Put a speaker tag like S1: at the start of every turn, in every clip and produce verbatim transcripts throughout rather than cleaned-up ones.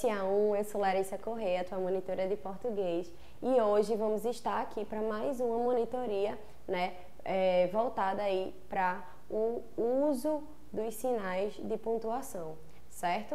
S1: S A um, eu sou Larissa Correia, tua monitora de português, e hoje vamos estar aqui para mais uma monitoria, né, é, voltada aí para o uso dos sinais de pontuação, certo?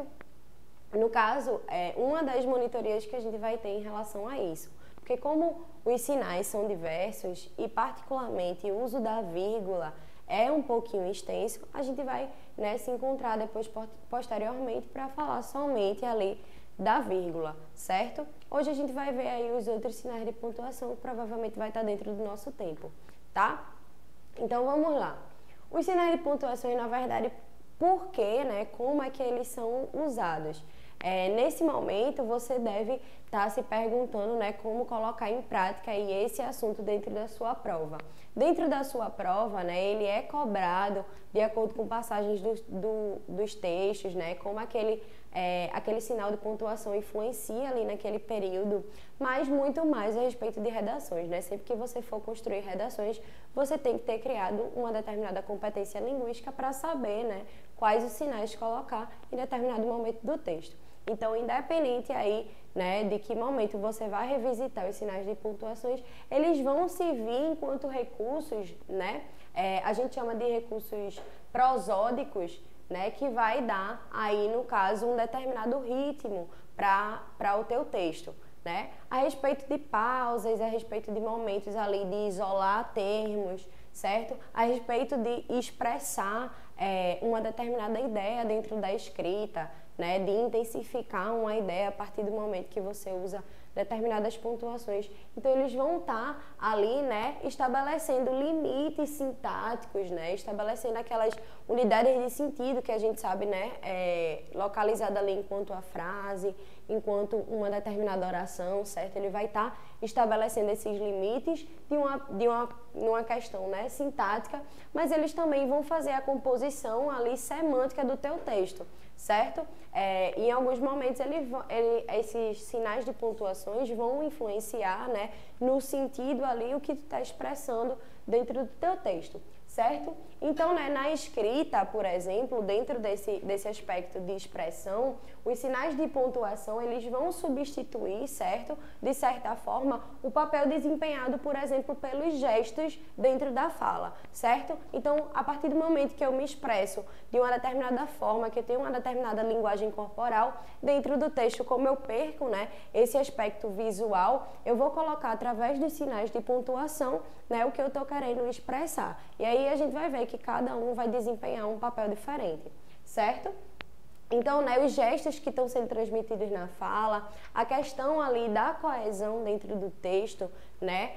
S1: No caso, é uma das monitorias que a gente vai ter em relação a isso, porque como os sinais são diversos e particularmente o uso da vírgula é um pouquinho extenso, a gente vai, né, se encontrar depois posteriormente para falar somente ali da vírgula, certo? Hoje a gente vai ver aí os outros sinais de pontuação que provavelmente vai estar dentro do nosso tempo, tá? Então vamos lá. Os sinais de pontuação, na verdade, por quê, né? Como é que eles são usados? É, nesse momento você deve estar tá se perguntando, né, como colocar em prática aí esse assunto dentro da sua prova. Dentro da sua prova, né, ele é cobrado de acordo com passagens do, do, dos textos, né, como aquele, é, aquele sinal de pontuação influencia ali naquele período, mas muito mais a respeito de redações, né? Sempre que você for construir redações, você tem que ter criado uma determinada competência linguística para saber, né, quais os sinais colocar em determinado momento do texto. Então, independente aí, né, de que momento você vai revisitar os sinais de pontuações, eles vão servir enquanto recursos, né, é, a gente chama de recursos prosódicos, né, que vai dar aí, no caso, um determinado ritmo para o teu texto, né, a respeito de pausas, a respeito de momentos ali de isolar termos, certo? A respeito de expressar é, uma determinada ideia dentro da escrita, né? De intensificar uma ideia a partir do momento que você usa determinadas pontuações. Então, eles vão estar ali, né, estabelecendo limites sintáticos, né, estabelecendo aquelas unidades de sentido que a gente sabe, né, é, localizada ali enquanto a frase, enquanto uma determinada oração, certo? Ele vai estar estabelecendo esses limites de uma, de uma, uma questão, né, sintática, mas eles também vão fazer a composição ali semântica do teu texto, certo? É, em alguns momentos ele, ele, esses sinais de pontuações vão influenciar, né, no sentido ali o que tu está expressando dentro do teu texto, certo? Então, né, na escrita, por exemplo, dentro desse, desse aspecto de expressão, os sinais de pontuação, eles vão substituir, certo? De certa forma, o papel desempenhado, por exemplo, pelos gestos dentro da fala, certo? Então, a partir do momento que eu me expresso de uma determinada forma, que eu tenho uma determinada linguagem corporal, dentro do texto, como eu perco, né, esse aspecto visual, eu vou colocar através dos sinais de pontuação, né, o que eu estou querendo expressar. E aí a gente vai ver que cada um vai desempenhar um papel diferente, certo? Então, né, os gestos que estão sendo transmitidos na fala, a questão ali da coesão dentro do texto, né,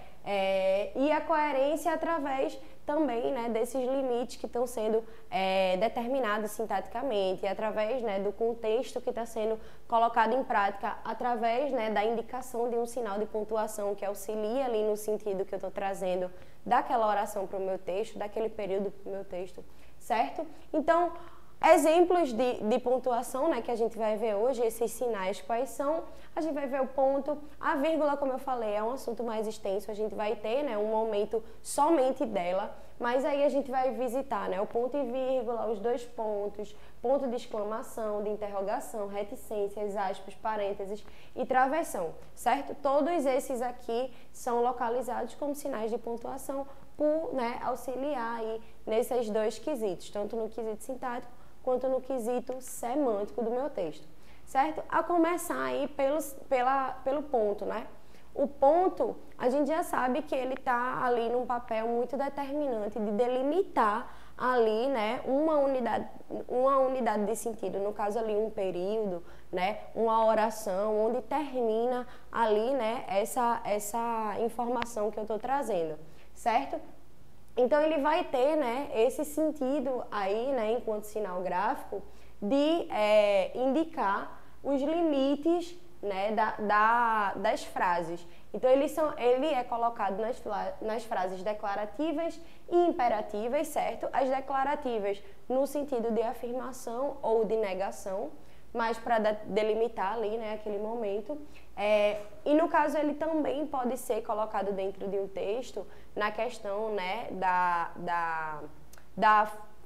S1: é, e a coerência através também, né, desses limites que estão sendo é, determinados sintaticamente, através, né, do contexto que está sendo colocado em prática, através, né, da indicação de um sinal de pontuação que auxilia ali no sentido que eu estou trazendo daquela oração para o meu texto, daquele período para o meu texto, certo? Então, exemplos de, de pontuação, né, que a gente vai ver hoje, esses sinais quais são, a gente vai ver o ponto, a vírgula, como eu falei, é um assunto mais extenso, a gente vai ter, né, um momento somente dela, mas aí a gente vai visitar, né, o ponto e vírgula, os dois pontos, ponto de exclamação, de interrogação, reticências, aspas, parênteses e travessão, certo? Todos esses aqui são localizados como sinais de pontuação por, né, auxiliar aí nesses dois quesitos, tanto no quesito sintático quanto no quesito semântico do meu texto, certo? A começar aí pelos, pela, pelo ponto, né? O ponto, a gente já sabe que ele está ali num papel muito determinante de delimitar ali, né, uma unidade, uma unidade de sentido, no caso ali um período, né, uma oração, onde termina ali, né, essa, essa informação que eu estou trazendo, certo? Então, ele vai ter, né, esse sentido aí, né, enquanto sinal gráfico, de é, indicar os limites, né, da, da, das frases. Então, eles são, ele é colocado nas, nas frases declarativas e imperativas, certo? As declarativas no sentido de afirmação ou de negação, mas para delimitar ali, né, aquele momento. É, e no caso ele também pode ser colocado dentro de um texto na questão, né, da, da, da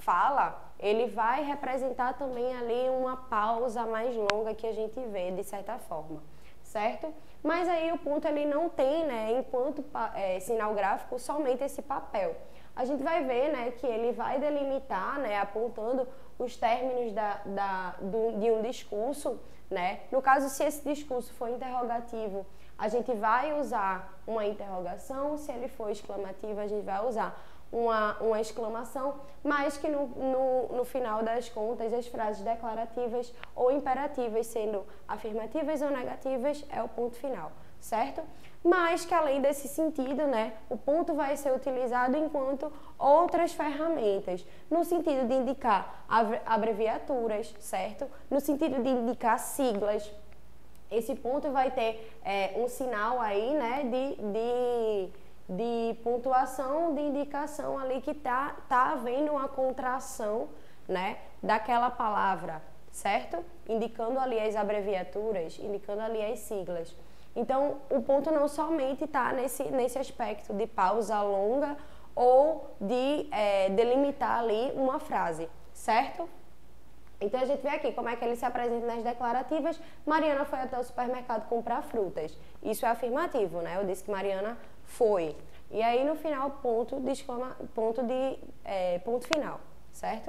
S1: fala, ele vai representar também ali uma pausa mais longa que a gente vê, de certa forma, certo? Mas aí o ponto ele não tem, né, enquanto é, sinal gráfico, somente esse papel. A gente vai ver, né, que ele vai delimitar, né, apontando os términos da, da, do, de um discurso, né? No caso, se esse discurso for interrogativo, a gente vai usar uma interrogação, se ele for exclamativo, a gente vai usar uma, uma exclamação, mas que no, no, no final das contas, as frases declarativas ou imperativas, sendo afirmativas ou negativas, é o ponto final, certo? Mas que além desse sentido, né, o ponto vai ser utilizado enquanto outras ferramentas, no sentido de indicar abreviaturas, certo? No sentido de indicar siglas. Esse ponto vai ter é, um sinal aí, né, de, de, de pontuação, de indicação ali que tá, tá havendo uma contração, né, daquela palavra, certo? Indicando ali as abreviaturas, indicando ali as siglas. Então, o ponto não somente está nesse, nesse aspecto de pausa longa ou de é, delimitar ali uma frase, certo? Então, a gente vê aqui como é que ele se apresenta nas declarativas. Mariana foi até o supermercado comprar frutas. Isso é afirmativo, né? Eu disse que Mariana foi. E aí, no final, ponto de, exclama, ponto, de é, ponto final, certo?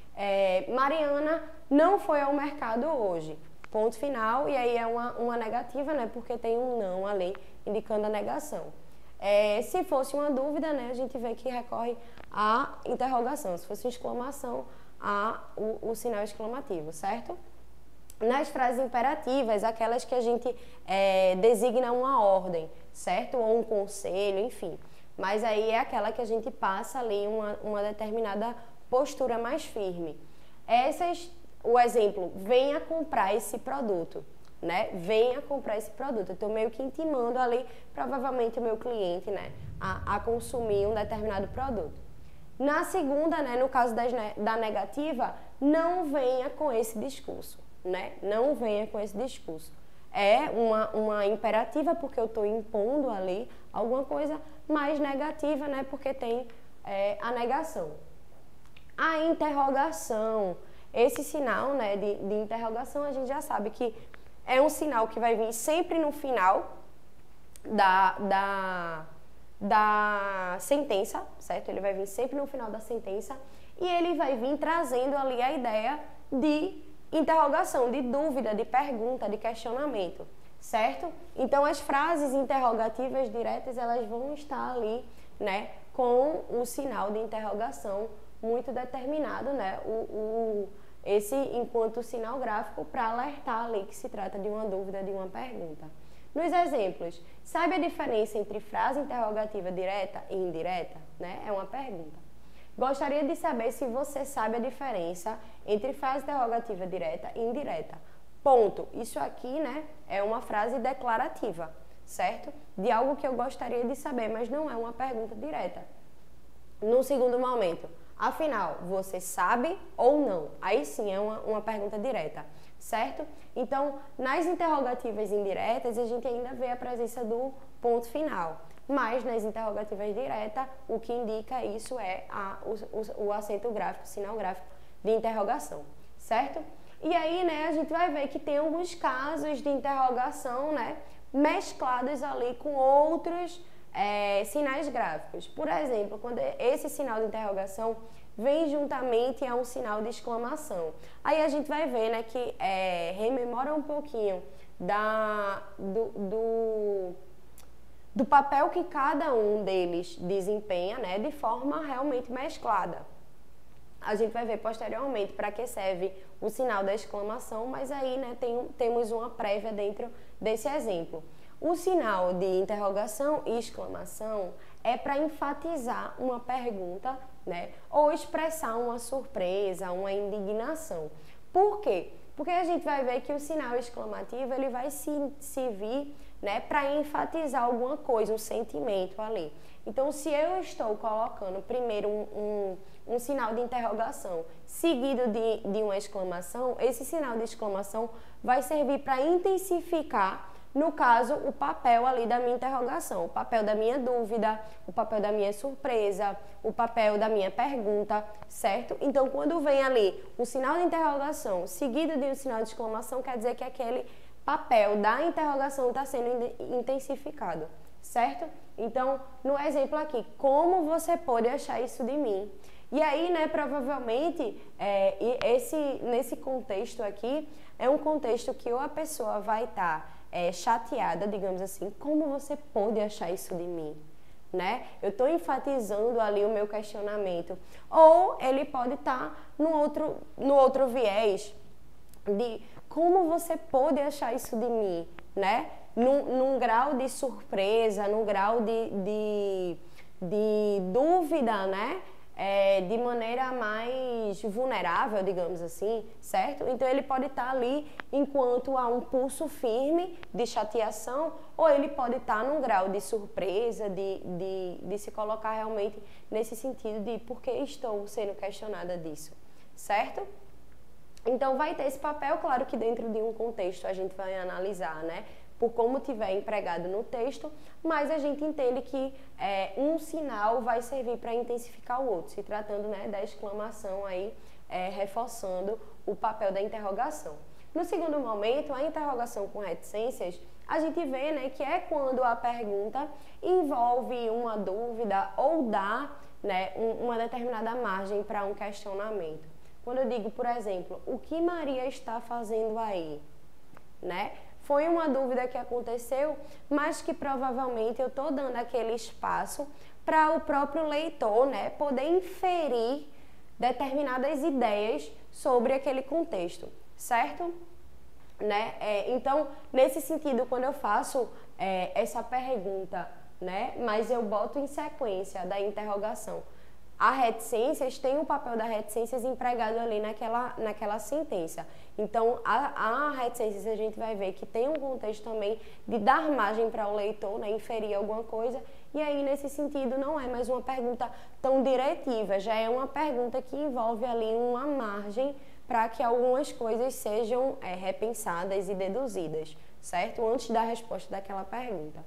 S1: É, Mariana não foi ao mercado hoje. Ponto final, e aí é uma, uma negativa, né? Porque tem um não ali, indicando a negação. É, se fosse uma dúvida, né? A gente vê que recorre à interrogação. Se fosse uma exclamação, a o, o sinal exclamativo, certo? Nas frases imperativas, aquelas que a gente é, designa uma ordem, certo? Ou um conselho, enfim. Mas aí é aquela que a gente passa ali uma, uma determinada postura mais firme. Essas... O exemplo, venha comprar esse produto, né? Venha comprar esse produto. Eu estou meio que intimando ali, provavelmente, o meu cliente, né? A, a consumir um determinado produto. Na segunda, né? No caso das, da negativa, não venha com esse discurso, né? Não venha com esse discurso. É uma, uma imperativa, porque eu estou impondo ali alguma coisa, mais negativa, né? Porque tem é, a negação. A interrogação... Esse sinal, né, de, de interrogação, a gente já sabe que é um sinal que vai vir sempre no final da, da, da sentença, certo? Ele vai vir sempre no final da sentença e ele vai vir trazendo ali a ideia de interrogação, de dúvida, de pergunta, de questionamento, certo? Então, as frases interrogativas diretas, elas vão estar ali, né, com o sinal de interrogação muito determinado, né? O, o, esse enquanto sinal gráfico para alertar ali que se trata de uma dúvida, de uma pergunta. Nos exemplos, sabe a diferença entre frase interrogativa direta e indireta? Né? É uma pergunta. Gostaria de saber se você sabe a diferença entre frase interrogativa direta e indireta. Ponto. Isso aqui, né, é uma frase declarativa, certo? De algo que eu gostaria de saber, mas não é uma pergunta direta. No segundo momento, afinal, você sabe ou não? Aí sim é uma, uma pergunta direta, certo? Então, nas interrogativas indiretas, a gente ainda vê a presença do ponto final. Mas nas interrogativas diretas, o que indica isso é a, o, o, o acento gráfico, o sinal gráfico de interrogação, certo? E aí, né, a gente vai ver que tem alguns casos de interrogação, né, mesclados ali com outros É, sinais gráficos. Por exemplo, quando esse sinal de interrogação vem juntamente a um sinal de exclamação. Aí a gente vai ver, né, que é, rememora um pouquinho da, do, do, do papel que cada um deles desempenha, né, de forma realmente mesclada. A gente vai ver posteriormente para que serve o sinal da exclamação, mas aí, né, tem, temos uma prévia dentro desse exemplo. O sinal de interrogação e exclamação é para enfatizar uma pergunta, né, ou expressar uma surpresa, uma indignação. Por quê? Porque a gente vai ver que o sinal exclamativo ele vai se, se vir, né, para enfatizar alguma coisa, um sentimento ali. Então, se eu estou colocando primeiro um, um, um sinal de interrogação seguido de, de uma exclamação, esse sinal de exclamação vai servir para intensificar no caso, o papel ali da minha interrogação, o papel da minha dúvida, o papel da minha surpresa, o papel da minha pergunta, certo? Então, quando vem ali um sinal de interrogação seguido de um sinal de exclamação, quer dizer que aquele papel da interrogação está sendo intensificado, certo? Então, no exemplo aqui, como você pode achar isso de mim? E aí, né, provavelmente, é, esse, nesse contexto aqui, é um contexto que ou a pessoa vai estar tá, é, chateada, digamos assim, como você pode achar isso de mim? Né? Eu estou enfatizando ali o meu questionamento. Ou ele pode estar tá no, outro, no outro viés de como você pode achar isso de mim, né? Num, num grau de surpresa, num grau de, de, de dúvida, né? É, de maneira mais vulnerável, digamos assim, certo? Então ele pode estar ali enquanto há um pulso firme de chateação, ou ele pode estar num grau de surpresa, de, de, de se colocar realmente nesse sentido de por que estou sendo questionada disso, certo? Então vai ter esse papel, claro que dentro de um contexto a gente vai analisar, né? Por como tiver empregado no texto, mas a gente entende que é, um sinal vai servir para intensificar o outro, se tratando, né, da exclamação aí, é, reforçando o papel da interrogação. No segundo momento, a interrogação com reticências, a gente vê, né, que é quando a pergunta envolve uma dúvida ou dá, né, um, uma determinada margem para um questionamento. Quando eu digo, por exemplo, o que Maria está fazendo aí, né? Foi uma dúvida que aconteceu, mas que provavelmente eu estou dando aquele espaço para o próprio leitor, né, poder inferir determinadas ideias sobre aquele contexto, certo? Né? É, então, nesse sentido, quando eu faço é, essa pergunta, né, mas eu boto em sequência da interrogação, a reticências tem o papel da reticências empregado ali naquela, naquela sentença. Então, a, a reticências a gente vai ver que tem um contexto também de dar margem para o leitor, né, inferir alguma coisa, e aí nesse sentido não é mais uma pergunta tão diretiva, já é uma pergunta que envolve ali uma margem para que algumas coisas sejam é, repensadas e deduzidas, certo? Antes da resposta daquela pergunta.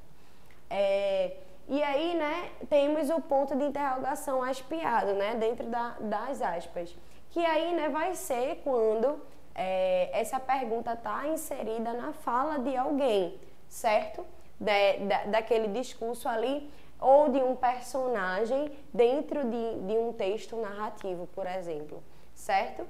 S1: É... E aí, né, temos o ponto de interrogação aspeado, né, dentro da, das aspas. Que aí, né, vai ser quando é, essa pergunta está inserida na fala de alguém, certo? De, da, daquele discurso ali, ou de um personagem dentro de, de um texto narrativo, por exemplo, certo?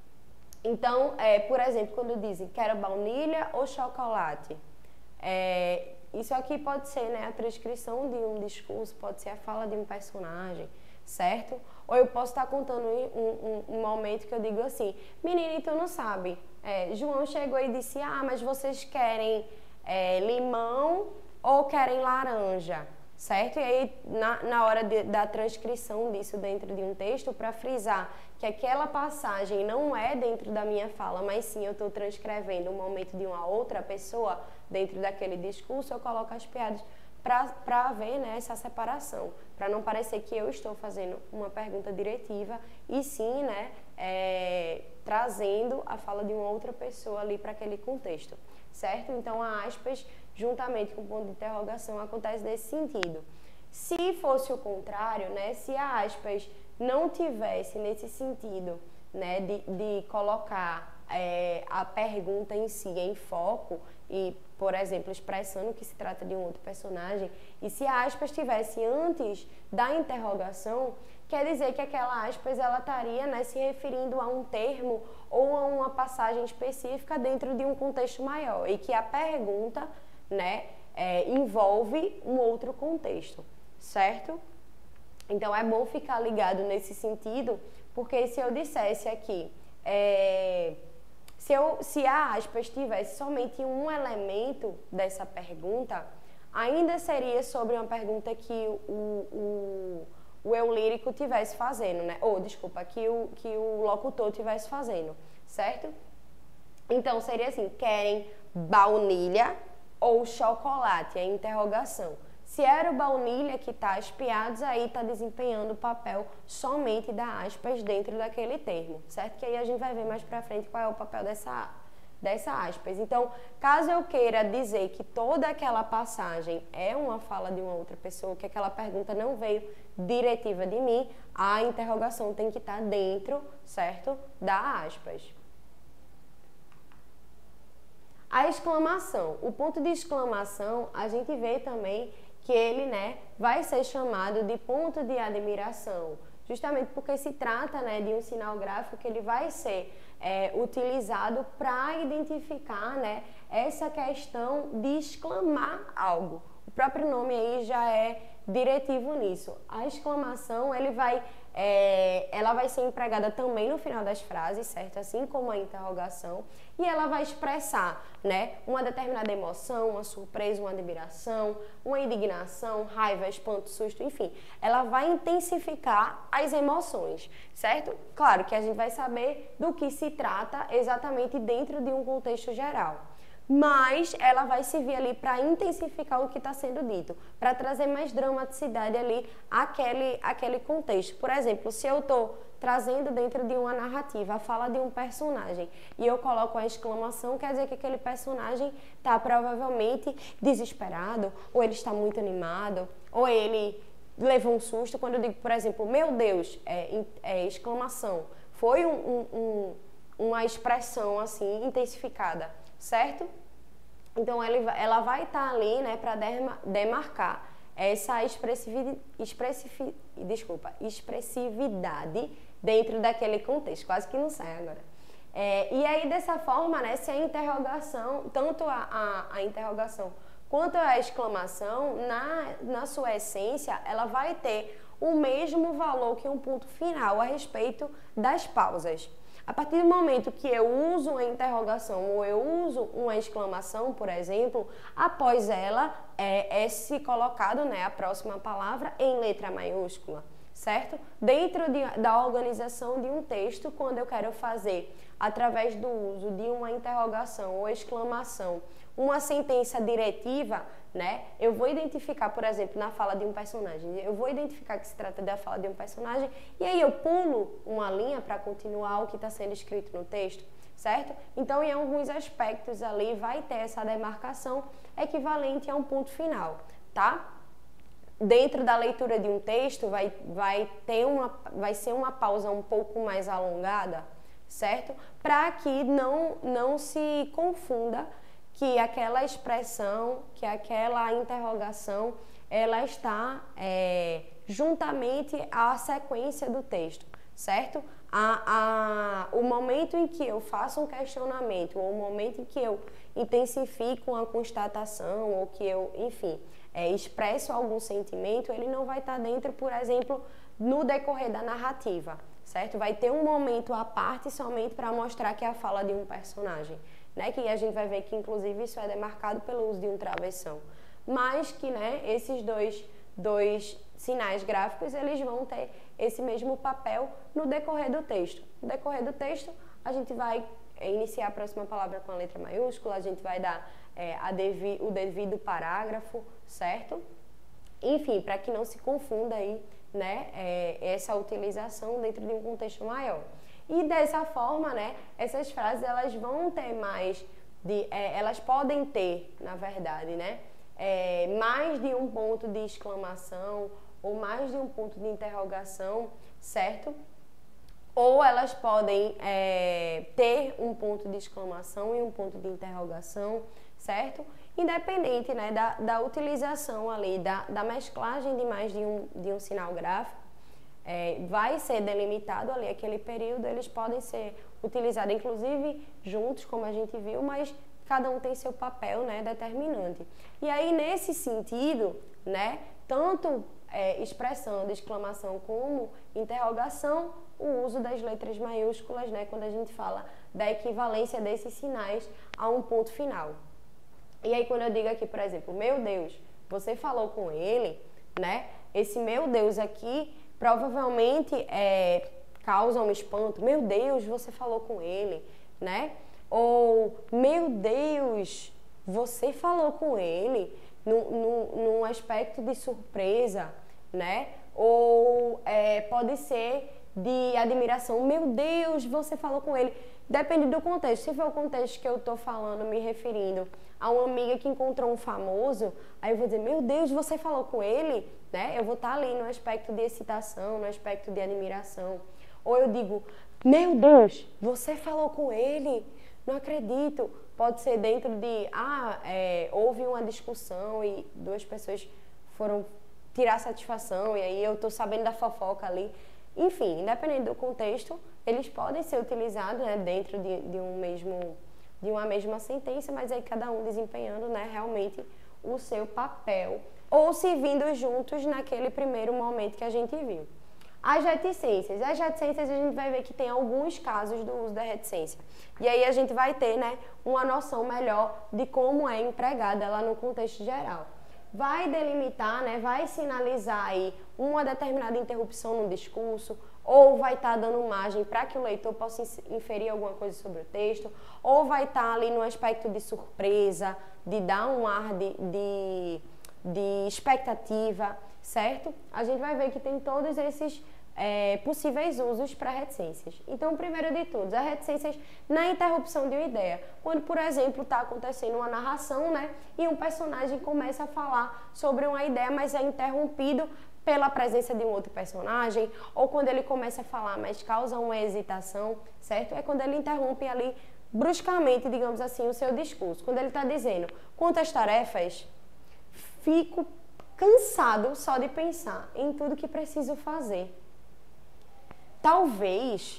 S1: Então, é, por exemplo, quando dizem quero baunilha ou chocolate, é... Isso aqui pode ser, né, a transcrição de um discurso, pode ser a fala de um personagem, certo? Ou eu posso estar contando um, um, um momento que eu digo assim, menina, tu não sabe, é, João chegou e disse, ah, mas vocês querem é, limão ou querem laranja, certo? E aí, na, na hora de, da transcrição disso dentro de um texto, para frisar que aquela passagem não é dentro da minha fala, mas sim eu estou transcrevendo o momento de uma outra pessoa dentro daquele discurso, eu coloco as piadas para haver, né, essa separação, para não parecer que eu estou fazendo uma pergunta diretiva e sim, né, é, trazendo a fala de uma outra pessoa ali para aquele contexto, certo? Então, a aspas, juntamente com o ponto de interrogação, acontece nesse sentido. Se fosse o contrário, né, se a aspas não tivesse nesse sentido, né, de, de colocar é, a pergunta em si em foco e, por exemplo, expressando que se trata de um outro personagem, e se a aspas estivesse antes da interrogação, quer dizer que aquela aspas ela estaria, né, se referindo a um termo ou a uma passagem específica dentro de um contexto maior, e que a pergunta, né, é, envolve um outro contexto, certo? Então é bom ficar ligado nesse sentido, porque se eu dissesse aqui, é, se, eu, se a aspas tivesse somente um elemento dessa pergunta, ainda seria sobre uma pergunta que o, o, o eu lírico tivesse fazendo, né? Ou, desculpa, que o, que o locutor tivesse fazendo, certo? Então seria assim, querem baunilha ou chocolate? É a interrogação. Se era o baunilha que está aspeados, aí está desempenhando o papel somente da aspas dentro daquele termo, certo? Que aí a gente vai ver mais pra frente qual é o papel dessa, dessa aspas. Então, caso eu queira dizer que toda aquela passagem é uma fala de uma outra pessoa, que aquela pergunta não veio diretiva de mim, a interrogação tem que estar dentro, certo? Da aspas. A exclamação. O ponto de exclamação, a gente vê também que ele, né, vai ser chamado de ponto de admiração, justamente porque se trata, né, de um sinal gráfico que ele vai ser é, utilizado para identificar, né, essa questão de exclamar algo. O próprio nome aí já é diretivo nisso. A exclamação, ele vai, é, ela vai ser empregada também no final das frases, certo? Assim como a interrogação. E ela vai expressar, né, uma determinada emoção, uma surpresa, uma admiração, uma indignação, raiva, espanto, susto, enfim. Ela vai intensificar as emoções, certo? Claro que a gente vai saber do que se trata exatamente dentro de um contexto geral. Mas ela vai servir ali para intensificar o que está sendo dito, para trazer mais dramaticidade ali àquele, àquele contexto. Por exemplo, se eu estou trazendo dentro de uma narrativa a fala de um personagem e eu coloco a exclamação, quer dizer que aquele personagem está provavelmente desesperado, ou ele está muito animado, ou ele levou um susto. Quando eu digo, por exemplo, meu Deus, é, é exclamação, foi um, um, um, uma expressão assim intensificada, certo? Então ela, ela vai estar ali, né, para demarcar essa expressividade, expressivi, desculpa, expressividade dentro daquele contexto, quase que não sai agora. É, e aí dessa forma, né, se a interrogação, tanto a, a, a interrogação quanto a exclamação, na, na sua essência, ela vai ter o mesmo valor que um ponto final a respeito das pausas. A partir do momento que eu uso uma interrogação ou eu uso uma exclamação, por exemplo, após ela é, é se colocado, né, a próxima palavra em letra maiúscula, certo? Dentro de, da organização de um texto, quando eu quero fazer, através do uso de uma interrogação ou exclamação, uma sentença diretiva, né? Eu vou identificar, por exemplo, na fala de um personagem, eu vou identificar que se trata da fala de um personagem e aí eu pulo uma linha para continuar o que está sendo escrito no texto, certo? Então, em alguns aspectos ali vai ter essa demarcação equivalente a um ponto final, tá? Dentro da leitura de um texto vai, vai, ter uma, vai ser uma pausa um pouco mais alongada, certo? Para que não, não se confunda que aquela expressão, que aquela interrogação, ela está é, juntamente à sequência do texto, certo? A, a, o momento em que eu faço um questionamento, ou o momento em que eu intensifico uma constatação, ou que eu, enfim, é, expresso algum sentimento, ele não vai estar dentro, por exemplo, no decorrer da narrativa, certo? Vai ter um momento à parte somente para mostrar que é a fala de um personagem. Né, que a gente vai ver que, inclusive, isso é demarcado pelo uso de um travessão. Mas que, né, esses dois, dois sinais gráficos, eles vão ter esse mesmo papel no decorrer do texto. No decorrer do texto, a gente vai iniciar a próxima palavra com a letra maiúscula, a gente vai dar é, a devi, o devido parágrafo, certo? Enfim, para que não se confunda aí, né, é, essa utilização dentro de um contexto maior. E dessa forma, né, essas frases elas vão ter mais, de, é, elas podem ter, na verdade, né, é, mais de um ponto de exclamação ou mais de um ponto de interrogação, certo? Ou elas podem é, ter um ponto de exclamação e um ponto de interrogação, certo? Independente, né, da, da utilização ali, da, da mesclagem de mais de um, de um sinal gráfico. É, vai ser delimitado ali aquele período, eles podem ser utilizados inclusive juntos, como a gente viu, mas cada um tem seu papel, né, determinante. E aí, nesse sentido, né, tanto é, expressão de exclamação como interrogação, o uso das letras maiúsculas, né, quando a gente fala da equivalência desses sinais a um ponto final. E aí, quando eu digo aqui, por exemplo, meu Deus, você falou com ele, né, esse meu Deus aqui provavelmente é, causa um espanto. Meu Deus, você falou com ele, né? Ou, meu Deus, você falou com ele no, no, num aspecto de surpresa, né? Ou é, pode ser de admiração. Meu Deus, você falou com ele. Depende do contexto. Se for o contexto que eu tô falando, me referindo a uma amiga que encontrou um famoso, aí eu vou dizer, meu Deus, você falou com ele? Né? Eu vou estar ali no aspecto de excitação, no aspecto de admiração. Ou eu digo, meu Deus, você falou com ele? Não acredito. Pode ser dentro de, ah, é, houve uma discussão e duas pessoas foram tirar satisfação e aí eu tô sabendo da fofoca ali. Enfim, independente do contexto, eles podem ser utilizados, né, dentro de, de, um mesmo, de uma mesma sentença, mas aí cada um desempenhando, né, realmente o seu papel, ou se vindo juntos naquele primeiro momento que a gente viu. As reticências. As reticências a gente vai ver que tem alguns casos do uso da reticência. E aí a gente vai ter, né, uma noção melhor de como é empregada lá no contexto geral. Vai delimitar, né, vai sinalizar aí uma determinada interrupção no discurso, ou vai estar tá dando margem para que o leitor possa inferir alguma coisa sobre o texto, ou vai estar tá ali no aspecto de surpresa, de dar um ar de, de, de expectativa, certo? A gente vai ver que tem todos esses é, possíveis usos para reticências. Então, primeiro de tudo, as reticências na interrupção de uma ideia. Quando, por exemplo, está acontecendo uma narração, né, e um personagem começa a falar sobre uma ideia, mas é interrompido pela presença de um outro personagem, ou quando ele começa a falar, mas causa uma hesitação, certo? É quando ele interrompe ali bruscamente, digamos assim, o seu discurso. Quando ele está dizendo, quantas tarefas, fico cansado só de pensar em tudo que preciso fazer. Talvez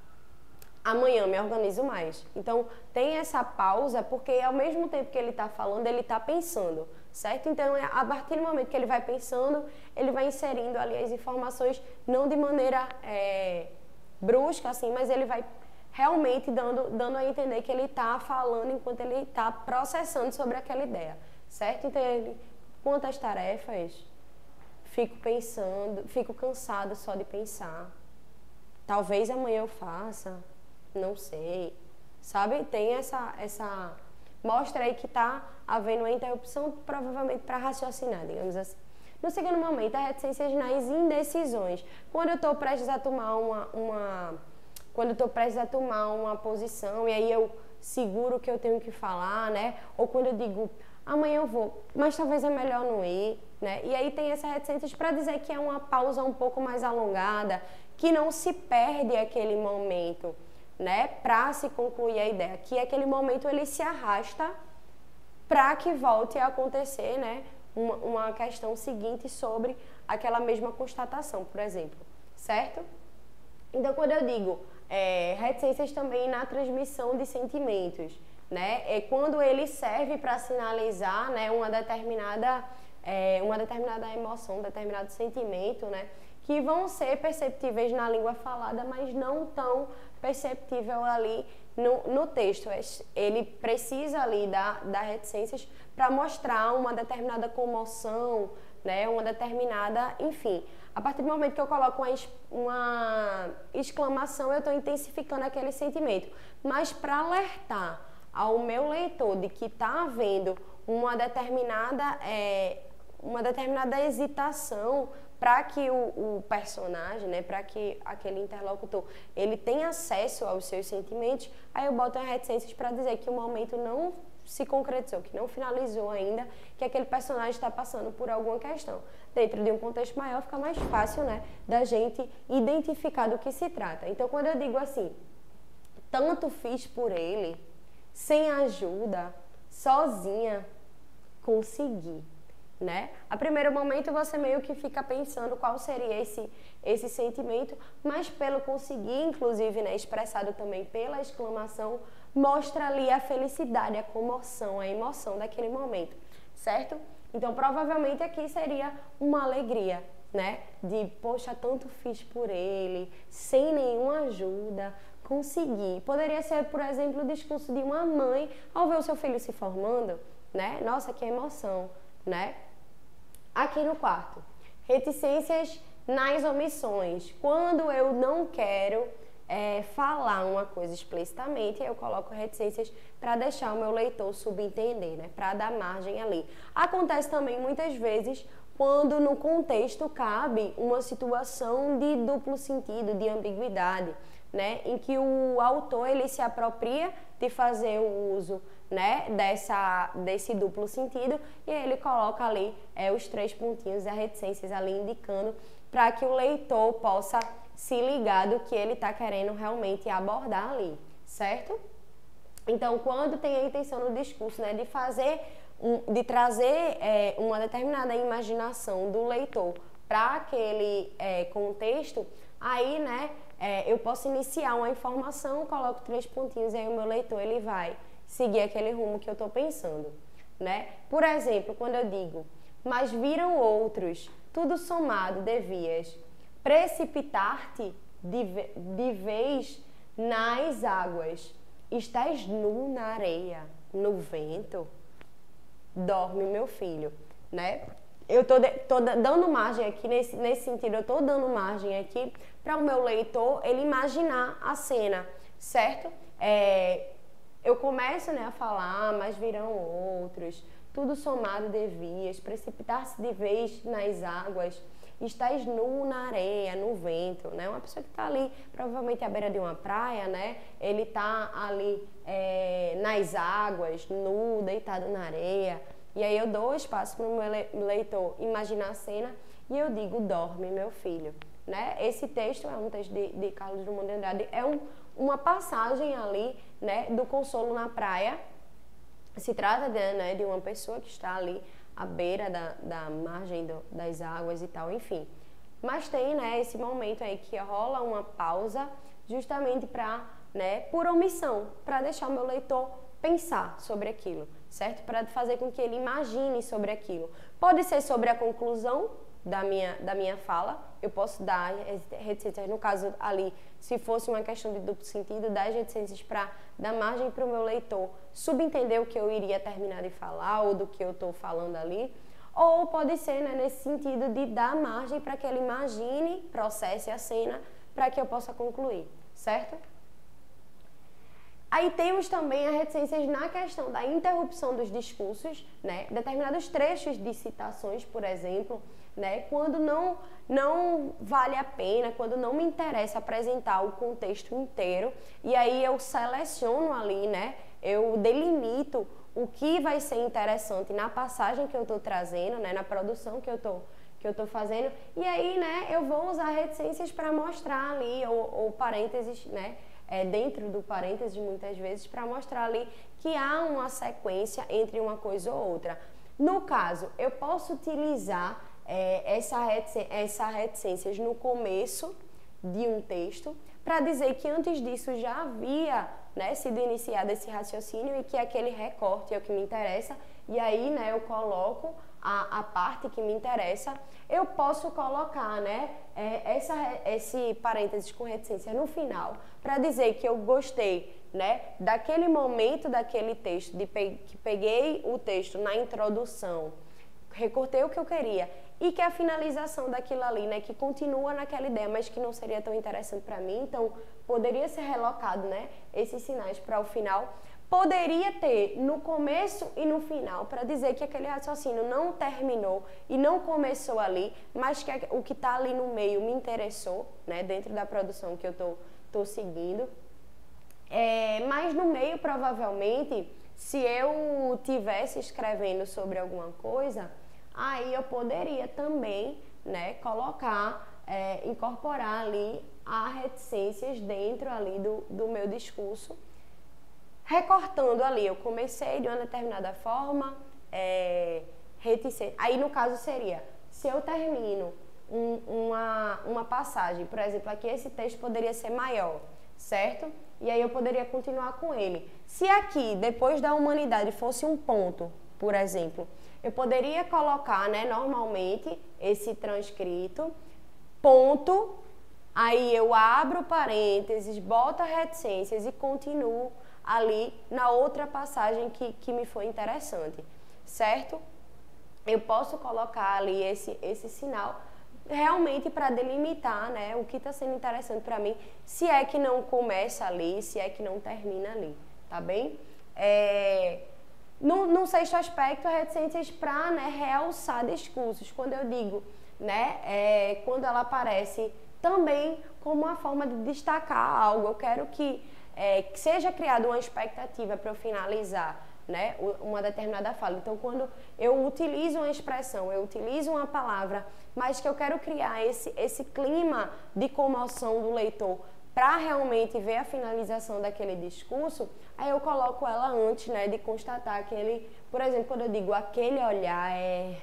S1: amanhã me organizo mais. Então, tem essa pausa, porque ao mesmo tempo que ele está falando, ele está pensando, certo? Então, a partir do momento que ele vai pensando, ele vai inserindo ali as informações, não de maneira é, brusca, assim, mas ele vai realmente dando, dando a entender que ele está falando enquanto ele está processando sobre aquela ideia, certo? Então, ele, quantas tarefas, fico pensando, fico cansado só de pensar. Talvez amanhã eu faça, não sei, sabe? Tem essa, essa... Mostra aí que está havendo uma interrupção, provavelmente para raciocinar, digamos assim. No segundo momento, as reticências nas indecisões. Quando eu estou prestes a tomar uma... uma quando eu estou prestes a tomar uma posição e aí eu seguro o que eu tenho que falar, né? Ou quando eu digo, amanhã eu vou, mas talvez é melhor não ir, né? E aí tem essas reticências para dizer que é uma pausa um pouco mais alongada, que não se perde aquele momento, né, para se concluir a ideia, que aquele momento ele se arrasta para que volte a acontecer, né, uma, uma questão seguinte sobre aquela mesma constatação, por exemplo, certo? Então, quando eu digo é, reticências também na transmissão de sentimentos, né, é quando ele serve para sinalizar, né, uma determinada, é, uma determinada emoção, um determinado sentimento, né, que vão ser perceptíveis na língua falada, mas não tão perceptível ali no, no texto. Ele precisa ali dar, dar reticências para mostrar uma determinada comoção, né, uma determinada, enfim. A partir do momento que eu coloco uma, uma exclamação, eu estou intensificando aquele sentimento. Mas para alertar ao meu leitor de que está havendo uma determinada, é, uma determinada hesitação, para que o, o personagem, né, para que aquele interlocutor, ele tenha acesso aos seus sentimentos, aí eu boto as reticências para dizer que o momento não se concretizou, que não finalizou ainda, que aquele personagem está passando por alguma questão. Dentro de um contexto maior, fica mais fácil, né, da gente identificar do que se trata. Então, quando eu digo assim, tanto fiz por ele, sem ajuda, sozinha, consegui. Né? A primeiro momento você meio que fica pensando qual seria esse, esse sentimento, mas pelo conseguir, inclusive, né, expressado também pela exclamação, mostra ali a felicidade, a comoção, a emoção daquele momento, certo? Então, provavelmente aqui seria uma alegria, né? De, poxa, tanto fiz por ele, sem nenhuma ajuda, consegui. Poderia ser, por exemplo, o discurso de uma mãe ao ver o seu filho se formando, né? Nossa, que emoção, né? Aqui no quarto, reticências nas omissões. Quando eu não quero é, falar uma coisa explicitamente, eu coloco reticências para deixar o meu leitor subentender, né? Para dar margem ali. Acontece também muitas vezes quando no contexto cabe uma situação de duplo sentido, de ambiguidade, né, em que o autor ele se apropria de fazer o uso, né, dessa, desse duplo sentido, e aí ele coloca ali é, os três pontinhos e as reticências ali indicando para que o leitor possa se ligar do que ele está querendo realmente abordar ali, certo? Então, quando tem a intenção no discurso, né, de fazer, um, de trazer é, uma determinada imaginação do leitor para aquele é, contexto, aí, né, é, eu posso iniciar uma informação, coloco três pontinhos e aí o meu leitor ele vai seguir aquele rumo que eu estou pensando, né? Por exemplo, quando eu digo, mas viram outros, tudo somado devias precipitar-te de, de vez nas águas, estás nu na areia, no vento, dorme meu filho, né? Eu tô, de, tô dando margem aqui, nesse, nesse sentido, eu tô dando margem aqui para o meu leitor, ele imaginar a cena, certo? É, eu começo, né, a falar, mas virão outros, tudo somado devias, precipitar-se de vez nas águas, estás nu na areia, no vento, né? Uma pessoa que está ali, provavelmente à beira de uma praia, né? Ele está ali é, nas águas, nu, deitado na areia. E aí eu dou espaço para o meu leitor imaginar a cena e eu digo, dorme meu filho, né? Esse texto é um texto de, de Carlos Drummond de Andrade, é um, uma passagem ali, né, do Consolo na Praia. Se trata de, né, de uma pessoa que está ali à beira da, da margem do, das águas e tal, enfim. Mas tem, né, esse momento aí que rola uma pausa justamente para, né, por omissão, para deixar o meu leitor pensar sobre aquilo, certo? Para fazer com que ele imagine sobre aquilo. Pode ser sobre a conclusão da minha, da minha fala, eu posso dar reticências, no caso ali, se fosse uma questão de duplo sentido, dar reticências para dar margem para o meu leitor subentender o que eu iria terminar de falar ou do que eu estou falando ali, ou pode ser, né, nesse sentido de dar margem para que ele imagine, processe a cena para que eu possa concluir, certo? Aí temos também as reticências na questão da interrupção dos discursos, né? Determinados trechos de citações, por exemplo, né? Quando não, não vale a pena, quando não me interessa apresentar o contexto inteiro, e aí eu seleciono ali, né? Eu delimito o que vai ser interessante na passagem que eu estou trazendo, né? Na produção que eu estou que eu estou fazendo, e aí, né, eu vou usar reticências para mostrar ali, ou, ou parênteses, né? É, dentro do parênteses, muitas vezes, para mostrar ali que há uma sequência entre uma coisa ou outra. No caso, eu posso utilizar é, essa, reticência, essa reticências no começo de um texto para dizer que antes disso já havia, né, sido iniciado esse raciocínio e que aquele recorte é o que me interessa, e aí, né, eu coloco a, a parte que me interessa. Eu posso colocar, né, essa, esse parênteses com reticência no final para dizer que eu gostei, né, daquele momento daquele texto, de pe que peguei o texto na introdução, recortei o que eu queria e que a finalização daquilo ali, né, que continua naquela ideia, mas que não seria tão interessante para mim, então poderia ser relocado, né, esses sinais para o final. Poderia ter no começo e no final, para dizer que aquele raciocínio não terminou e não começou ali, mas que o que está ali no meio me interessou, né, dentro da produção que eu tô, tô seguindo. É, mas no meio, provavelmente, se eu tivesse escrevendo sobre alguma coisa, aí eu poderia também, né, colocar, é, incorporar ali as reticências dentro ali do, do meu discurso, recortando ali, eu comecei de uma determinada forma, é, reticência. Aí no caso seria, se eu termino um, uma, uma passagem, por exemplo, aqui esse texto poderia ser maior, certo? E aí eu poderia continuar com ele. Se aqui, depois da humanidade, fosse um ponto, por exemplo, eu poderia colocar, né, normalmente, esse transcrito, ponto, aí eu abro parênteses, boto reticências e continuo ali na outra passagem que, que me foi interessante, certo? Eu posso colocar ali esse, esse sinal realmente para delimitar, né, o que está sendo interessante para mim, se é que não começa ali, se é que não termina ali, tá bem? É, No, no sexto aspecto, reticências para, né, realçar discursos. Quando eu digo, né, é, quando ela aparece também como uma forma de destacar algo, eu quero que, é, que seja criada uma expectativa para eu finalizar, né, uma determinada fala. Então, quando eu utilizo uma expressão, eu utilizo uma palavra, mas que eu quero criar esse, esse clima de comoção do leitor para realmente ver a finalização daquele discurso, aí eu coloco ela antes, né, de constatar aquele, por exemplo, quando eu digo aquele olhar é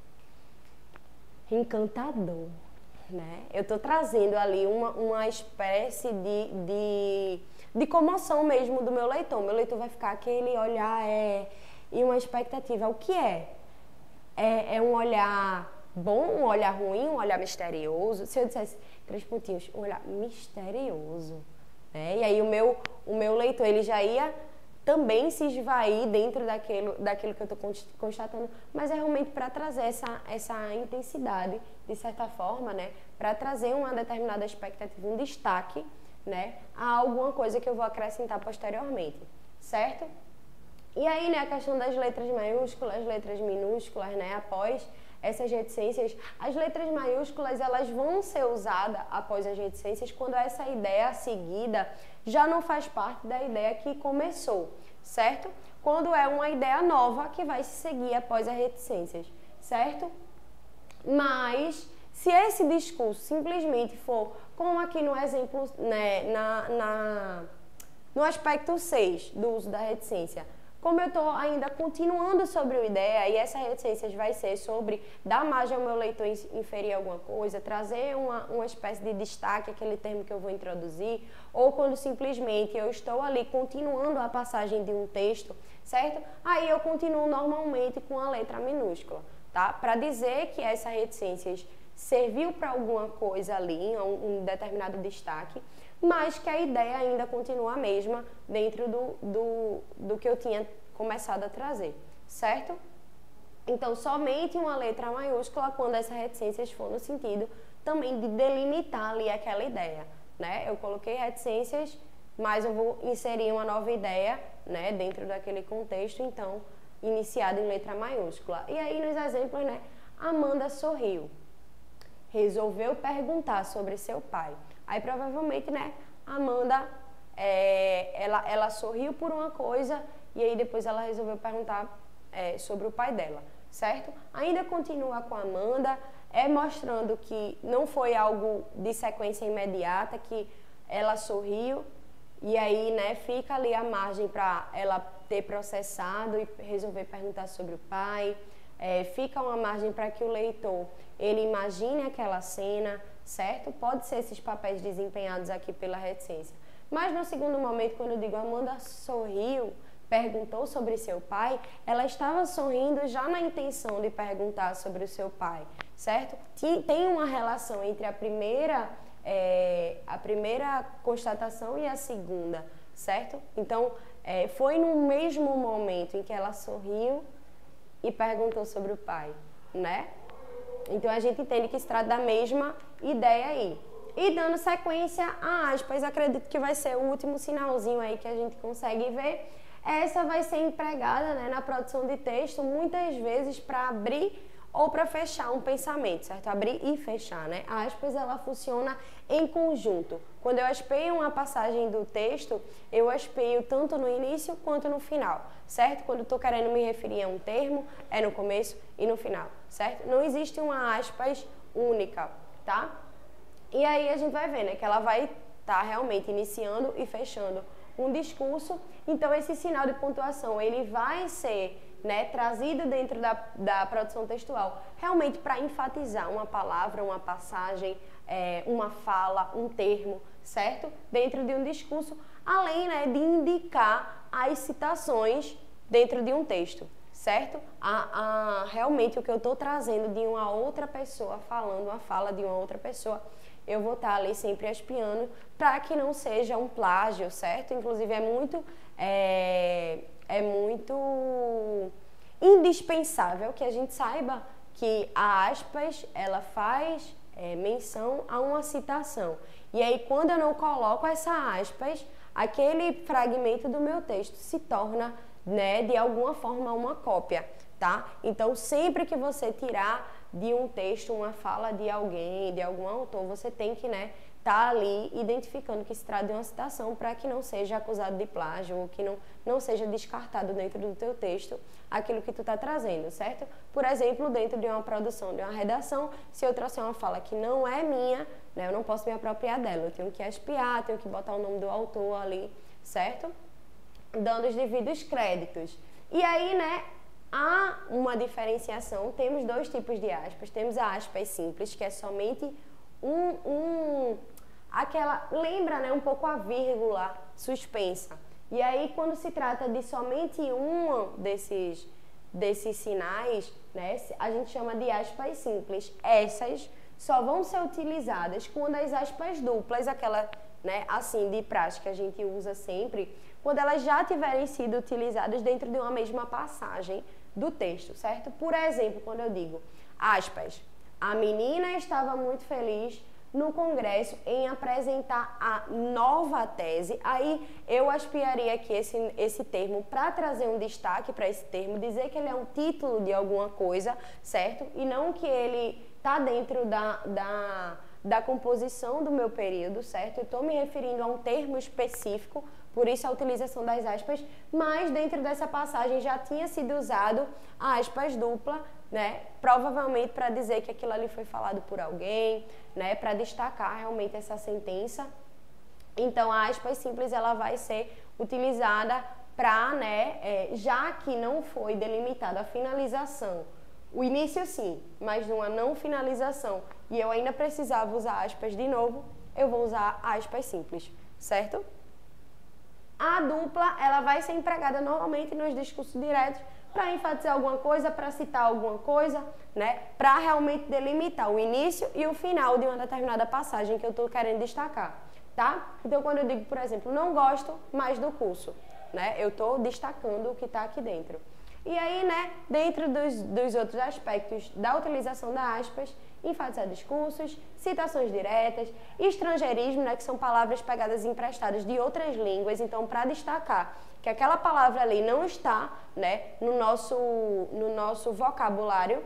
S1: encantador, né? Eu estou trazendo ali uma, uma espécie de, de, de comoção mesmo do meu leitor. Meu leitor vai ficar aquele olhar é, e uma expectativa. O que é? É, é um olhar bom, um olhar ruim, um olhar misterioso? Se eu dissesse três pontinhos, um olhar misterioso, né? E aí o meu, o meu leitor, ele já ia também se esvair dentro daquilo, daquilo que eu estou constatando, mas é realmente para trazer essa, essa intensidade, de certa forma, né? Para trazer uma determinada expectativa, um destaque, né, a alguma coisa que eu vou acrescentar posteriormente, certo? E aí, né, a questão das letras maiúsculas, letras minúsculas, né, após essas reticências, as letras maiúsculas, elas vão ser usadas após as reticências quando essa ideia seguida já não faz parte da ideia que começou, certo? Quando é uma ideia nova que vai se seguir após as reticências, certo? Mas, se esse discurso simplesmente for, como aqui no exemplo, né, na, na, no aspecto seis do uso da reticência, como eu estou ainda continuando sobre a ideia, e essa reticência vai ser sobre dar margem ao meu leitor inferir alguma coisa, trazer uma, uma espécie de destaque, aquele termo que eu vou introduzir, ou quando simplesmente eu estou ali continuando a passagem de um texto, certo? Aí eu continuo normalmente com a letra minúscula, tá? Para dizer que essa reticência serviu para alguma coisa ali, um, um determinado destaque, mas que a ideia ainda continua a mesma dentro do, do, do que eu tinha começado a trazer, certo? Então, somente uma letra maiúscula quando essas reticências for no sentido também de delimitar ali aquela ideia, né? Eu coloquei reticências, mas eu vou inserir uma nova ideia, né, dentro daquele contexto, então, iniciado em letra maiúscula. E aí, nos exemplos, né, Amanda sorriu, resolveu perguntar sobre seu pai. Aí, provavelmente, né, Amanda, é, ela, ela sorriu por uma coisa e aí depois ela resolveu perguntar é, sobre o pai dela, certo? Ainda continua com a Amanda, é mostrando que não foi algo de sequência imediata, que ela sorriu e aí, né, fica ali a margem para ela ter processado e resolver perguntar sobre o pai. É, fica uma margem para que o leitor, ele imagine aquela cena, certo? Pode ser esses papéis desempenhados aqui pela reticência. Mas no segundo momento, quando eu digo Amanda sorriu, perguntou sobre seu pai, ela estava sorrindo já na intenção de perguntar sobre o seu pai, certo? Tem uma relação entre a primeira, é, a primeira constatação e a segunda, certo? Então, é, foi no mesmo momento em que ela sorriu e perguntou sobre o pai, né? Então, a gente entende que se trata da mesma ideia aí. E dando sequência a aspas, acredito que vai ser o último sinalzinho aí que a gente consegue ver. Essa vai ser empregada, né, na produção de texto, muitas vezes para abrir ou para fechar um pensamento, certo? Abrir e fechar, né? A aspas, ela funciona em conjunto. Quando eu aspeio uma passagem do texto, eu aspeio tanto no início quanto no final, certo? Quando eu estou querendo me referir a um termo, é no começo e no final, certo? Não existe uma aspas única, tá? E aí a gente vai ver, né, que ela vai estar tá realmente iniciando e fechando um discurso. Então, esse sinal de pontuação, ele vai ser, né, trazido dentro da, da produção textual, realmente para enfatizar uma palavra, uma passagem, é, uma fala, um termo, certo? Dentro de um discurso, além, né, de indicar as citações dentro de um texto, certo? A, a, realmente o que eu estou trazendo de uma outra pessoa, falando uma fala de uma outra pessoa, eu vou estar ali sempre espiando para que não seja um plágio, certo? Inclusive é muito, é, é muito indispensável que a gente saiba que a aspas, ela faz é, menção a uma citação. E aí, quando eu não coloco essa aspas, aquele fragmento do meu texto se torna né, de alguma forma uma cópia, tá? Então, sempre que você tirar de um texto uma fala de alguém, de algum autor, você tem que, né, tá ali identificando que se trata de uma citação para que não seja acusado de plágio ou que não, não seja descartado dentro do teu texto aquilo que tu tá trazendo, certo? Por exemplo, dentro de uma produção, de uma redação, se eu trouxer uma fala que não é minha, né, eu não posso me apropriar dela, eu tenho que espiar, tenho que botar o nome do autor ali, certo? Dando os devidos créditos. E aí, né, há uma diferenciação, temos dois tipos de aspas, temos a aspas simples, que é somente um, um aquela, lembra, né, um pouco a vírgula suspensa. E aí, quando se trata de somente um desses, desses sinais, né, a gente chama de aspas simples. Essas só vão ser utilizadas quando as aspas duplas, aquela, né, assim, de prática que a gente usa sempre, quando elas já tiverem sido utilizadas dentro de uma mesma passagem do texto, certo? Por exemplo, quando eu digo, aspas, a menina estava muito feliz no congresso em apresentar a nova tese, aí eu aspiraria aqui esse, esse termo para trazer um destaque para esse termo, dizer que ele é um título de alguma coisa, certo? E não que ele está dentro da, da, da composição do meu período, certo? Eu estou me referindo a um termo específico, por isso a utilização das aspas, mas dentro dessa passagem já tinha sido usado a aspas dupla, né? Provavelmente para dizer que aquilo ali foi falado por alguém, né? Para destacar realmente essa sentença. Então, a aspas simples ela vai ser utilizada para, né? É, já que não foi delimitada a finalização, o início sim, mas numa não finalização, e eu ainda precisava usar aspas de novo, eu vou usar aspas simples, certo? A dupla, ela vai ser empregada normalmente nos discursos diretos para enfatizar alguma coisa, para citar alguma coisa, né? Para realmente delimitar o início e o final de uma determinada passagem que eu estou querendo destacar, tá? Então, quando eu digo, por exemplo, não gosto mais do curso, né? Eu estou destacando o que está aqui dentro. E aí, né, dentro dos, dos outros aspectos da utilização da aspas, enfatizar discursos, citações diretas, estrangeirismo, né, que são palavras pegadas e emprestadas de outras línguas. Então, para destacar que aquela palavra ali não está, né, no nosso, no nosso vocabulário,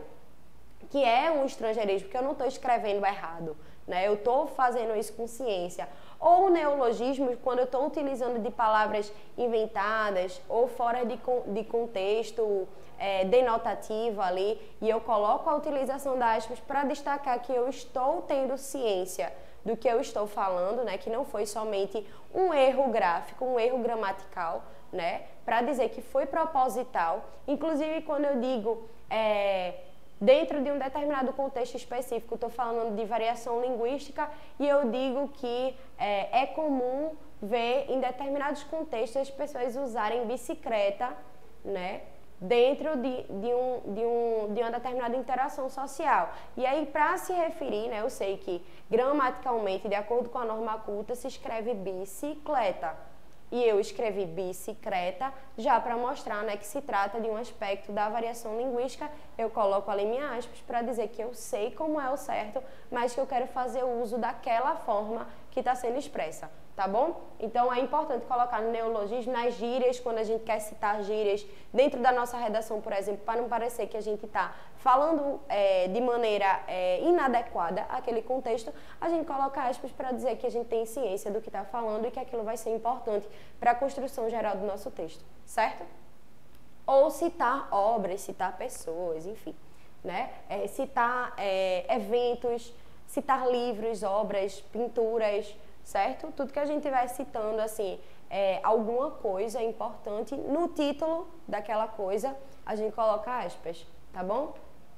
S1: que é um estrangeirismo, porque eu não estou escrevendo errado, né, eu estou fazendo isso com ciência. Ou neologismos, quando eu estou utilizando de palavras inventadas ou fora de, de contexto é, denotativo ali, e eu coloco a utilização das aspas para destacar que eu estou tendo ciência do que eu estou falando, né, que não foi somente um erro gráfico, um erro gramatical, né, para dizer que foi proposital. Inclusive, quando eu digo... É, dentro de um determinado contexto específico, estou falando de variação linguística e eu digo que é, é comum ver em determinados contextos as pessoas usarem bicicleta, né, dentro de, de, um, de, um, de uma determinada interação social. E aí, para se referir, né, eu sei que gramaticalmente, de acordo com a norma culta, se escreve bicicleta. E eu escrevi bicicleta já para mostrar, né, que se trata de um aspecto da variação linguística. Eu coloco ali minhas aspas para dizer que eu sei como é o certo, mas que eu quero fazer o uso daquela forma que está sendo expressa, tá bom? Então é importante colocar no neologismo, nas gírias, quando a gente quer citar gírias dentro da nossa redação, por exemplo, para não parecer que a gente está falando é, de maneira é, inadequada àquele contexto, a gente coloca aspas para dizer que a gente tem ciência do que está falando e que aquilo vai ser importante para a construção geral do nosso texto, certo? Ou citar obras, citar pessoas, enfim, né? É, citar é, eventos, citar livros, obras, pinturas, certo? Tudo que a gente estiver citando, assim, é, alguma coisa importante, no título daquela coisa, a gente coloca aspas, tá bom?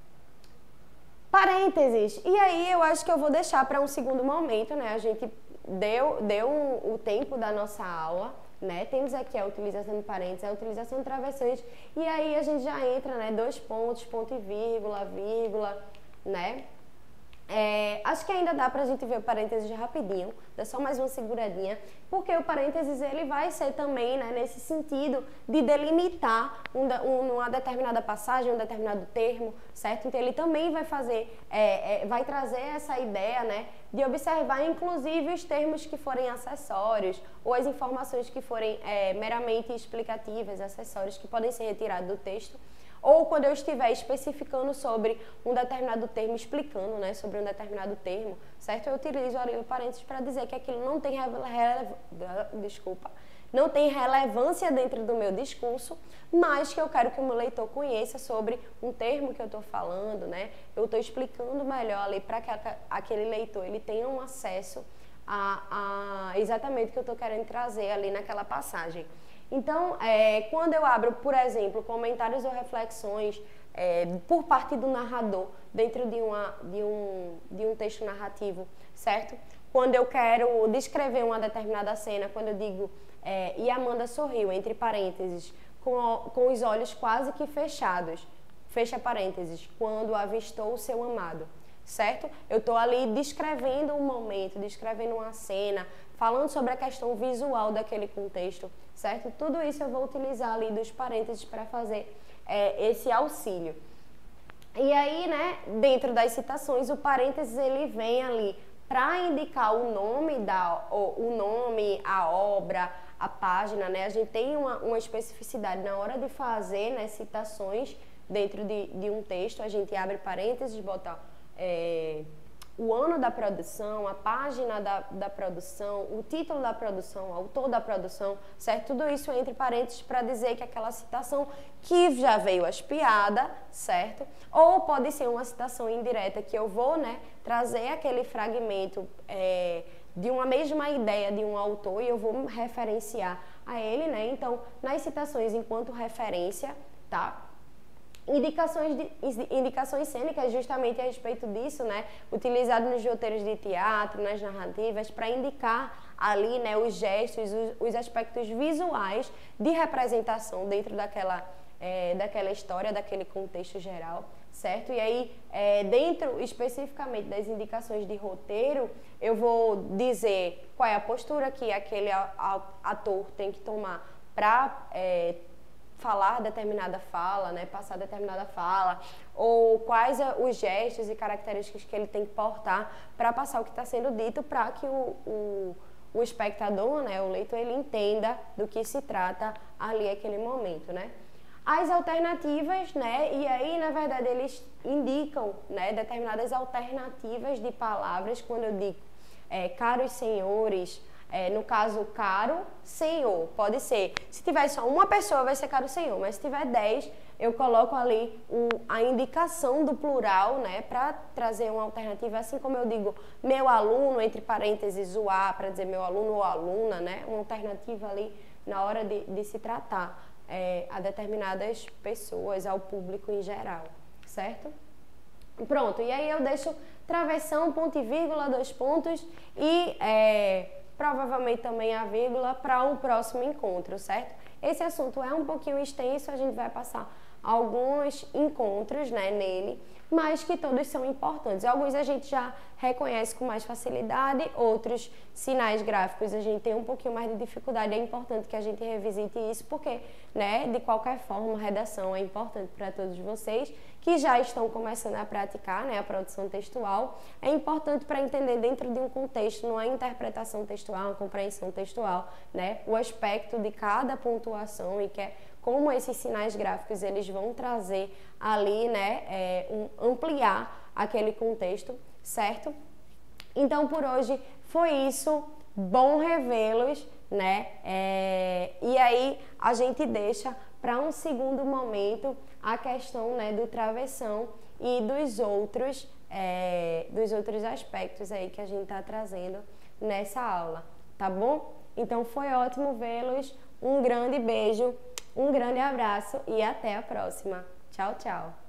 S1: Parênteses. E aí eu acho que eu vou deixar para um segundo momento, né? A gente deu, deu um, o tempo da nossa aula, né? Temos aqui a utilização de parênteses, a utilização de travessões, e aí a gente já entra, né? Dois pontos, ponto e vírgula, vírgula, né? É, acho que ainda dá pra gente ver o parênteses rapidinho, dá só mais uma seguradinha, porque o parênteses ele vai ser também, né, nesse sentido de delimitar um, um, uma determinada passagem, um determinado termo, certo? Então ele também vai fazer, é, é, vai trazer essa ideia, né, de observar inclusive os termos que forem acessórios ou as informações que forem é, meramente explicativas, acessórios que podem ser retirados do texto. Ou quando eu estiver especificando sobre um determinado termo, explicando, né, sobre um determinado termo, certo? Eu utilizo ali o parênteses para dizer que aquilo não tem, rele... Desculpa, não tem relevância dentro do meu discurso, mas que eu quero que o meu leitor conheça sobre um termo que eu estou falando, né? Eu estou explicando melhor ali para que aquele leitor ele tenha um acesso a, a exatamente o que eu estou querendo trazer ali naquela passagem. Então, é, quando eu abro, por exemplo, comentários ou reflexões é, por parte do narrador dentro de, uma, de, um, de um texto narrativo, certo? Quando eu quero descrever uma determinada cena, quando eu digo é, e Amanda sorriu, entre parênteses, com, com os olhos quase que fechados, fecha parênteses, quando avistou o seu amado, certo? Eu estou ali descrevendo um momento, descrevendo uma cena, falando sobre a questão visual daquele contexto, certo? Tudo isso eu vou utilizar ali dos parênteses para fazer é, esse auxílio. E aí, né, dentro das citações, o parênteses ele vem ali para indicar o nome, da, o, o nome, a obra, a página, né? A gente tem uma, uma especificidade na hora de fazer, né, citações dentro de, de um texto, a gente abre parênteses, bota... É, o ano da produção, a página da, da produção, o título da produção, o autor da produção, certo? Tudo isso entre parênteses para dizer que aquela citação que já veio espiada, certo? Ou pode ser uma citação indireta que eu vou, né, trazer aquele fragmento é, de uma mesma ideia de um autor e eu vou referenciar a ele, né? Então, nas citações enquanto referência, tá? Indicações, de, indicações cênicas justamente a respeito disso, né? Utilizado nos roteiros de teatro, nas narrativas, para indicar ali, né, os gestos, os, os aspectos visuais de representação dentro daquela, é, daquela história, daquele contexto geral, certo? E aí, é, dentro especificamente das indicações de roteiro, eu vou dizer qual é a postura que aquele ator tem que tomar para... É, falar determinada fala, né, passar determinada fala, ou quais os gestos e características que ele tem que portar para passar o que está sendo dito, para que o, o, o espectador, né, o leitor, ele entenda do que se trata ali aquele momento, né. As alternativas, né, e aí, na verdade, eles indicam, né, determinadas alternativas de palavras, quando eu digo, é, caros senhores, É, no caso, caro senhor, pode ser. Se tiver só uma pessoa, vai ser caro senhor, mas se tiver dez, eu coloco ali o, a indicação do plural, né, para trazer uma alternativa, assim como eu digo meu aluno, entre parênteses, o A, para dizer meu aluno ou aluna, né, uma alternativa ali na hora de, de se tratar é, a determinadas pessoas, ao público em geral, certo? Pronto, e aí eu deixo travessão, ponto e vírgula, dois pontos e... É, provavelmente também a vírgula para um próximo encontro, certo? Esse assunto é um pouquinho extenso, a gente vai passar alguns encontros, né, nele, mas que todos são importantes. Alguns a gente já reconhece com mais facilidade, outros sinais gráficos a gente tem um pouquinho mais de dificuldade. É importante que a gente revisite isso, porque, né, de qualquer forma, a redação é importante para todos vocês que já estão começando a praticar, né, a produção textual. É importante para entender dentro de um contexto, não é interpretação textual, uma compreensão textual, né, o aspecto de cada pontuação e que é como esses sinais gráficos eles vão trazer ali, né, é, um, ampliar aquele contexto, certo? Então, por hoje foi isso, bom revê-los, né, é, e aí a gente deixa para um segundo momento a questão, né, do travessão e dos outros, é, dos outros aspectos aí que a gente está trazendo nessa aula, tá bom? Então, foi ótimo vê-los, um grande beijo, um grande abraço e até a próxima. Tchau, tchau!